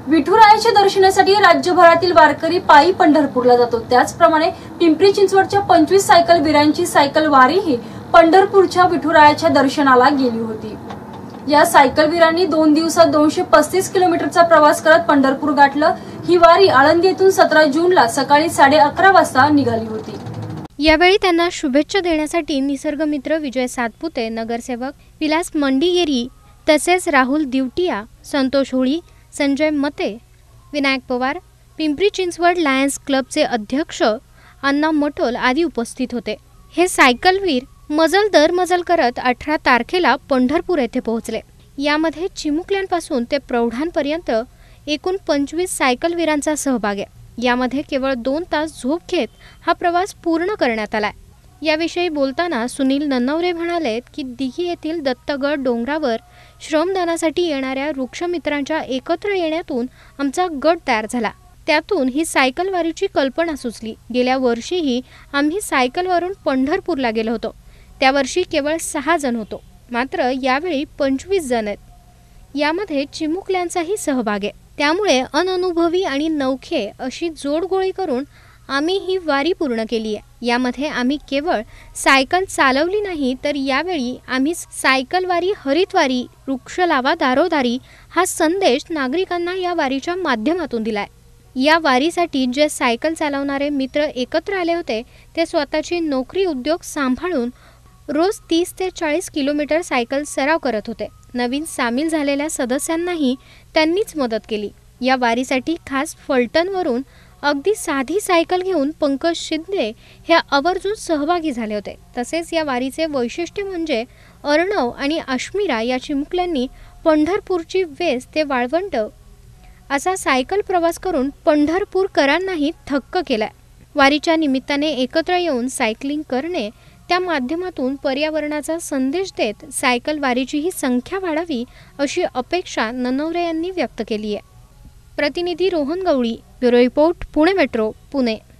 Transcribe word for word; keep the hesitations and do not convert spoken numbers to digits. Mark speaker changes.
Speaker 1: विठुरायाच्या दर्शनासाठी राज्यभरातील वारकरी पायी पंढरपूरला जातो। त्याचप्रमाणे पिंपरी चिंचवडच्या पंचवीस सायकल वीरांची सायकल वारीही पंढरपूरच्या विठुरायाच्या दर्शनाला गेली होती। या सायकल वीरांनी दोन दिवसात दोनशे पस्तीस किलोमीटरचा प्रवास करत पंढरपूर गाठलं। ही वारी आळंदी येथून सतरा जूनला सकाळी साडे अकरा वाजता निघाली होती।
Speaker 2: यावेळी त्यांना शुभेच्छा देण्यासाठी निसर्ग मित्र विजय सातपुते, नगरसेवक विलास मंडीगेरी तसेच राहुल दिवटिया, संतोष होळी, संजय मते, विनायक पवार, पिंपरी चिंचवड लायन्स क्लबचे अध्यक्ष अण्णा मटोल आदी उपस्थित होते। हे सायकलवीर मजल दर मजल करत अठरा तारखेला पंढरपूर येथे पोहोचले। यामध्ये चिमुकल्यांपासून ते प्रौढांपर्यंत एकूण पंचवीस सायकलवीरांचा सहभाग आहे। यामध्ये केवळ दोन तास झोप घेत हा प्रवास पूर्ण करण्यात आलाय। याविषयी बोलताना सुनील नन्नवरे म्हणाले की दिघी येथील दत्तगड डोंगरावर श्रमदानासाठी येणाऱ्या वृक्षमित्रांच्या एकत्र येण्यातून आमचा गट तयार झाला। त्यातून ही सायकल वारीची कल्पना सुचली। गेल्या वर्षीही आम्ही सायकलवरून पंढरपूरला गेलो होतो। त्या वर्षी केवळ सहा जण होतो, मात्र यावेळी पंचवीस जण आहेत। यामध्ये चिमुकल्यांचाही सहभाग आहे। त्यामुळे अनअनुभवी आणि नवखे अशी जोडगोळी करून आम्ही ही वारी पूर्ण केली आहे। यामध्ये आम्ही केवळ सायकल चालवली नाही, तर यावेळी आम्ही सायकल वारी, हरितवारी, वृक्ष लावा दारोदारी हा संदेश नागरिकांना या वारीच्या माध्यमातून दिलाय। या वारीसाठी जे सायकल चालवणारे मित्र एकत्र आले होते ते स्वतःची नोकरी उद्योग सांभाळून रोज तीस ते चाळीस किलोमीटर सायकल सराव करत होते। नवीन सामील झालेल्या सदस्यांनाही त्यांनीच मदत केली। या वारीसाठी खास फलटणवरून अगदी साधी सायकल घेऊन पंकज शिंदे हे आवर्जून सहभागी झाले होते। तसेच या वारीचे वैशिष्ट्य म्हणजे अर्णव आणि अश्मिरा या चिमुकल्यांनी पंढरपूरची वेस ते वाळवंट असा सायकल प्रवास करून पंढरपूरकरांनाही थक्क केलाय। वारीच्या निमित्ताने एकत्र येऊन सायकलिंग करणे, त्या माध्यमातून पर्यावरणाचा संदेश देत सायकल वारीची ही संख्या वाढावी अशी अपेक्षा नन्नवरे यांनी व्यक्त केली आहे। प्रतिनिधी Rohan Gawali, bureau report, Pune metro, Pune.